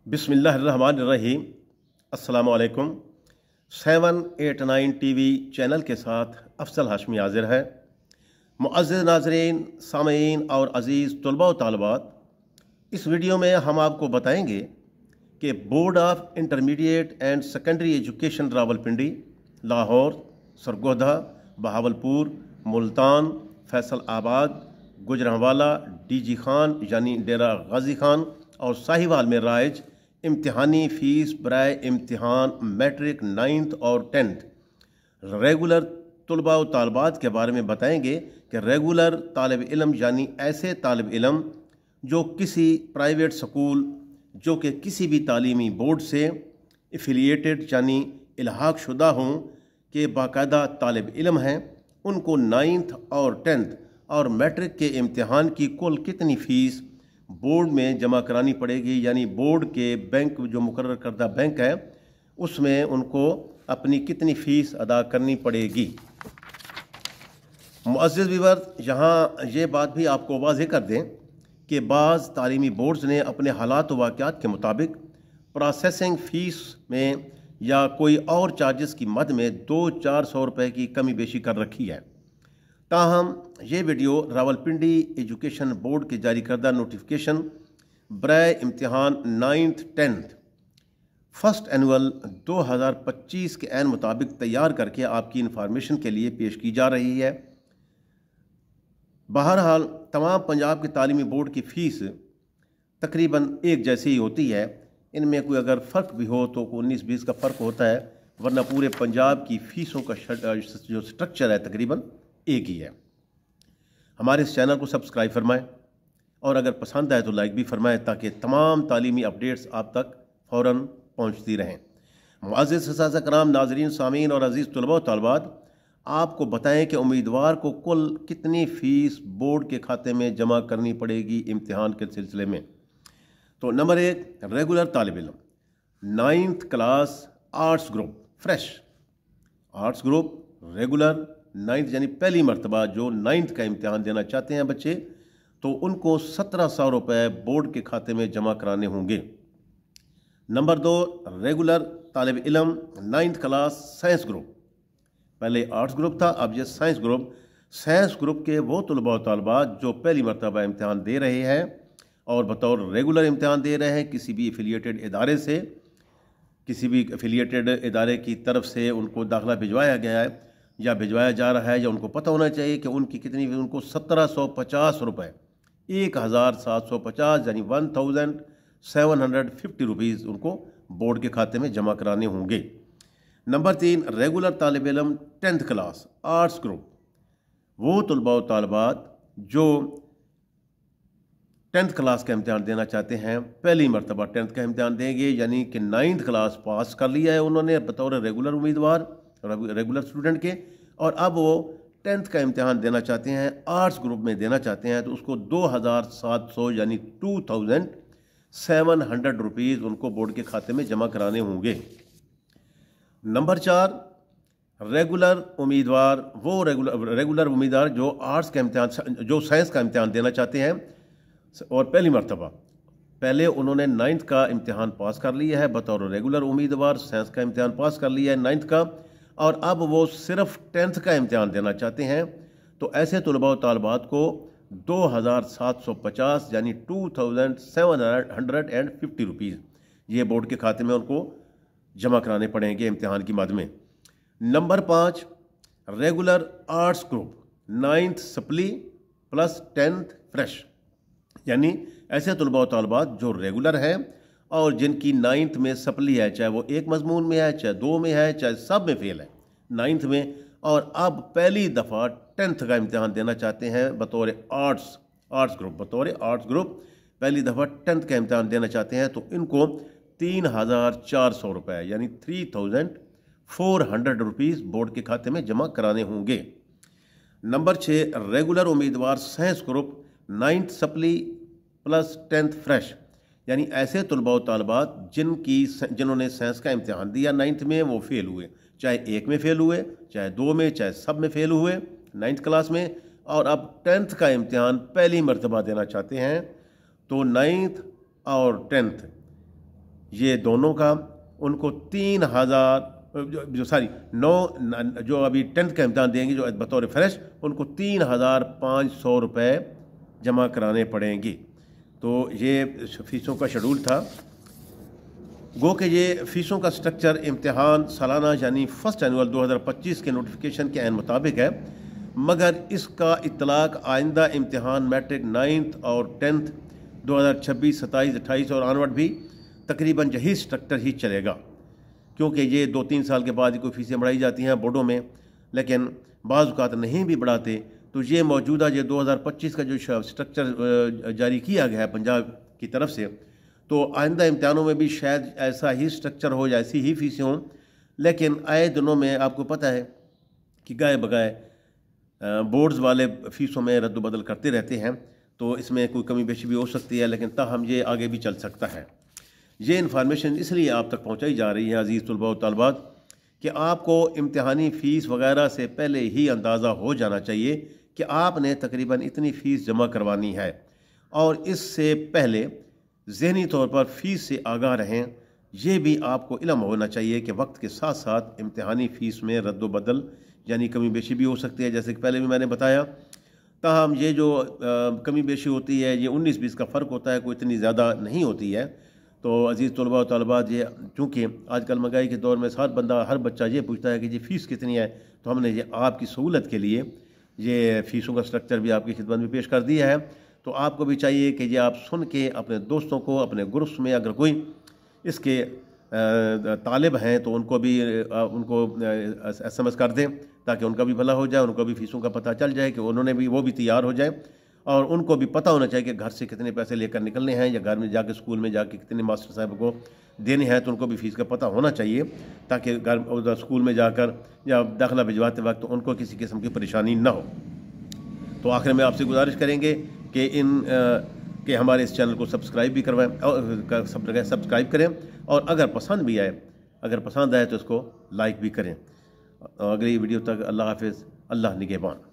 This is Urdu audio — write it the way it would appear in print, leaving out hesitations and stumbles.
بسم اللہ الرحمن الرحیم۔ السلام علیکم۔ 789 ٹی وی چینل کے ساتھ افضل ہاشمی حاضر ہے۔ معزز ناظرین، سامعین اور عزیز طلباء و طالبات، اس ویڈیو میں ہم آپ کو بتائیں گے کہ board of intermediate and secondary education Rawalpindi, Lahore, Sargodha, Bahawalpur, Multan, Faisalabad, Gujranwala, D G Khan یعنی ڈیرہ غازی خان اور ساہیوال میں رائج امتحانی فیس برائے امتحان میٹرک 9th اور 10th ریگولر طلباء و طالبات کے بارے میں بتائیں گے کہ ریگولر طالب علم یعنی ایسے طالب علم جو کسی پرائیویٹ سکول جو کہ کسی بھی تعلیمی بورڈ سے ایفیلیٹڈ یعنی الحاق شدہ ہوں کہ باقاعدہ طالب علم ہیں، ان کو 9th اور 10th اور میٹرک کے امتحان کی کل کتنی فیس بورڈ میں جمع کرانی پڑے گی، یعنی بورڈ کے بینک جو مقرر کردہ بینک ہے اس میں ان کو اپنی کتنی فیس ادا کرنی پڑے گی۔ معزز ویور، یہاں یہ بات بھی آپ کو واضح کر دیں کہ بعض تعلیمی بورڈز نے اپنے حالات و واقعات کے مطابق پروسیسنگ فیس میں یا کوئی اور چارجز کی مد میں 200-400 روپے کی کمی بیشی کر رکھی ہے۔ تاہم یہ ویڈیو راولپنڈی ایجوکیشن بورڈ کے جاری کردہ نوٹیفیکیشن برائے امتحان 9th 10th فرسٹ اینول 2025 کے عین مطابق تیار کر کے آپ کی انفارمیشن کے لیے پیش کی جا رہی ہے۔ بہرحال تمام پنجاب کے تعلیمی بورڈ کی فیس تقریباً ایک جیسی ہی ہوتی ہے، ان میں کوئی اگر فرق بھی ہو تو 19-20 کا فرق ہوتا ہے، ورنہ پورے پنجاب کی فیسوں کا جو سٹرکچر ہے تقریباً ایک ہی ہے۔ ہمارے اس چینل کو سبسکرائب فرمائیں اور اگر پسند آئے تو لائک بھی فرمائیں تاکہ تمام تعلیمی اپڈیٹس آپ تک فوراً پہنچتی رہیں۔ معزز اساتذہ کرام، ناظرین، سامعین اور عزیز طلباء و طالبات، آپ کو بتائیں کہ امیدوار کو کل کتنی فیس بورڈ کے کھاتے میں جمع کرنی پڑے گی امتحان کے سلسلے میں۔ تو نمبر 1، ریگولر طالب علم 9th class arts group fresh, arts group regular 9th یعنی پہلی مرتبہ جو 9th کا امتحان دینا چاہتے ہیں بچے، تو ان کو 1700 روپے بورڈ کے کھاتے میں جمع کرانے ہوں گے۔ نمبر 2، ریگولر طالب علم 9th کلاس سائنس گروپ، پہلے آرٹس گروپ تھا، اب یہ سائنس گروپ۔ سائنس گروپ کے وہ طلباء و طالبات جو پہلی مرتبہ امتحان دے رہے ہیں اور بطور ریگولر امتحان دے رہے ہیں، کسی بھی ایفیلیٹڈ ادارے سے، کسی بھی ایفیلیٹڈ ادارے کی طرف سے ان کو داخلہ بھجوایا گیا ہے یا بھجوایا جا رہا ہے، یا ان کو پتہ ہونا چاہیے کہ ان کی کتنی، ان کو 1750 روپے 1750 یعنی 1750 روپیز ان کو بورڈ کے کھاتے میں جمع کرانے ہوں گے۔ نمبر 3، ریگولر طالب علم 10th کلاس آرٹس گروپ، وہ طلباء و طالبات جو 10th کلاس کا امتحان دینا چاہتے ہیں، پہلی مرتبہ 10th کا امتحان دیں گے، یعنی کہ 9th کلاس پاس کر لیا ہے انہوں نے بطور ریگولر امیدوار، ریگولر اسٹوڈنٹ کے، اور اب وہ 10th کا امتحان دینا چاہتے ہیں، آرٹس گروپ میں دینا چاہتے ہیں، تو اس کو 2700 یعنی 2700 روپیز ان کو بورڈ کے کھاتے میں جمع کرانے ہوں گے۔ نمبر 4، ریگولر امیدوار، وہ ریگولر امیدوار جو آرٹس کا امتحان، جو سائنس کا امتحان دینا چاہتے ہیں اور پہلی مرتبہ، پہلے انہوں نے 9th کا امتحان پاس کر لیا ہے بطور ریگولر امیدوار، سائنس کا امتحان پاس کر لیا ہے 9th کا، اور اب وہ صرف 10th کا امتحان دینا چاہتے ہیں، تو ایسے طلباء و طالبات کو 2750 یعنی 2750 روپیز یہ بورڈ کے کھاتے میں ان کو جمع کرانے پڑیں گے امتحان کی مد میں۔ Number 5، regular arts group 9th supply plus 10th fresh, یعنی ایسے طلباء و طالبات جو ریگولر ہیں اور جن کی 9th میں سپلی ہے، چاہے وہ ایک مضمون میں ہے، چاہے 2 میں ہے، چاہے سب میں فیل ہے 9th میں، اور اب پہلی دفعہ 10th کا امتحان دینا چاہتے ہیں بطور آرٹس گروپ، بطور آرٹس گروپ پہلی دفعہ 10th کا امتحان دینا چاہتے ہیں، تو ان کو 3400 روپے یعنی 3400 روپیز بورڈ کے کھاتے میں جمع کرانے ہوں گے۔ نمبر 6، ریگولر امیدوار science group 9th supply plus 10th fresh, یعنی ایسے طلباء و طالبات جنہوں نے سائنس کا امتحان دیا 9th میں، وہ فیل ہوئے، چاہے ایک میں فیل ہوئے، چاہے 2 میں، چاہے سب میں فیل ہوئے 9th کلاس میں، اور اب 10th کا امتحان پہلی مرتبہ دینا چاہتے ہیں، تو 9th اور 10th یہ دونوں کا ان کو 3,000 جو ابھی 10th کا امتحان دیں گے جو بطور فریش، ان کو 3,500 روپے جمع کرانے پڑیں گے۔ تو یہ فیسوں کا شیڈول تھا۔ گو کہ یہ فیسوں کا سٹرکچر امتحان سالانہ یعنی فرسٹ اینول 2025 کے نوٹیفیکیشن کے عین مطابق ہے، مگر اس کا اطلاق آئندہ امتحان میٹرک 9th اور 10th 2026، 27، 28 اور آنورڈ بھی تقریباً یہی سٹرکچر ہی چلے گا، کیونکہ یہ 2-3 سال کے بعد کوئی فیسیں بڑھائی جاتی ہیں بورڈوں میں، لیکن بعض اوقات نہیں بھی بڑھاتے۔ تو یہ موجودہ 2025 کا جو سٹرکچر جاری کیا گیا ہے پنجاب کی طرف سے، تو آئندہ امتحانوں میں بھی شاید ایسا ہی سٹرکچر ہو یا ایسی ہی فیسیں ہوں، لیکن آئے دنوں میں آپ کو پتہ ہے کہ گائے بگائے بورڈز والے فیسوں میں رد و بدل کرتے رہتے ہیں، تو اس میں کوئی کمی بیشی بھی ہو سکتی ہے، لیکن تاہم یہ آگے بھی چل سکتا ہے۔ یہ انفارمیشن اس لیے آپ تک پہنچائی جا رہی ہے عزیز طلباء و طالبات کہ آپ کو امتحانی فیس وغیرہ سے پہلے ہی اندازہ ہو جانا چاہیے کہ آپ نے تقریباً اتنی فیس جمع کروانی ہے، اور اس سے پہلے ذہنی طور پر فیس سے آگاہ رہیں۔ یہ بھی آپ کو علم ہونا چاہیے کہ وقت کے ساتھ ساتھ امتحانی فیس میں رد و بدل یعنی کمی بیشی بھی ہو سکتی ہے، جیسے کہ پہلے بھی میں نے بتایا۔ تاہم یہ جو کمی بیشی ہوتی ہے یہ 19-20 کا فرق ہوتا ہے، کوئی اتنی زیادہ نہیں ہوتی ہے۔ تو عزیز طلباء و طالبات، یہ چونکہ آج کل مہنگائی کے دور میں ہر بچہ یہ پوچھتا ہے کہ یہ فیس کتنی ہے، تو ہم نے یہ آپ کی سہولت کے لیے یہ فیسوں کا سٹرکچر بھی آپ کی خدمت میں پیش کر دیا ہے۔ تو آپ کو بھی چاہیے کہ یہ آپ سن کے اپنے دوستوں کو، اپنے گروپس میں اگر کوئی اس کے طالب ہیں تو ان کو SMS کر دیں، تاکہ ان کا بھی بھلا ہو جائے، ان کو بھی فیسوں کا پتہ چل جائے کہ انہوں نے بھی، وہ بھی تیار ہو جائیں، اور ان کو بھی پتہ ہونا چاہیے کہ گھر سے کتنے پیسے لے کر نکلنے ہیں، یا گھر میں جا کے اسکول میں جا کے کتنے ماسٹر صاحب کو دینے ہیں، تو ان کو بھی فیس کا پتہ ہونا چاہیے، تاکہ اسکول میں جا کر یا داخلہ بھجواتے وقت ان کو کسی قسم کی پریشانی نہ ہو۔ تو آخر میں آپ سے گزارش کریں گے کہ ہمارے اس چینل کو سبسکرائب بھی کروائیں، سبسکرائب کریں، اور اگر پسند آئے تو اس کو لائک بھی کریں۔ اگلی ویڈیو تک اللہ حافظ، اللہ نگہبان۔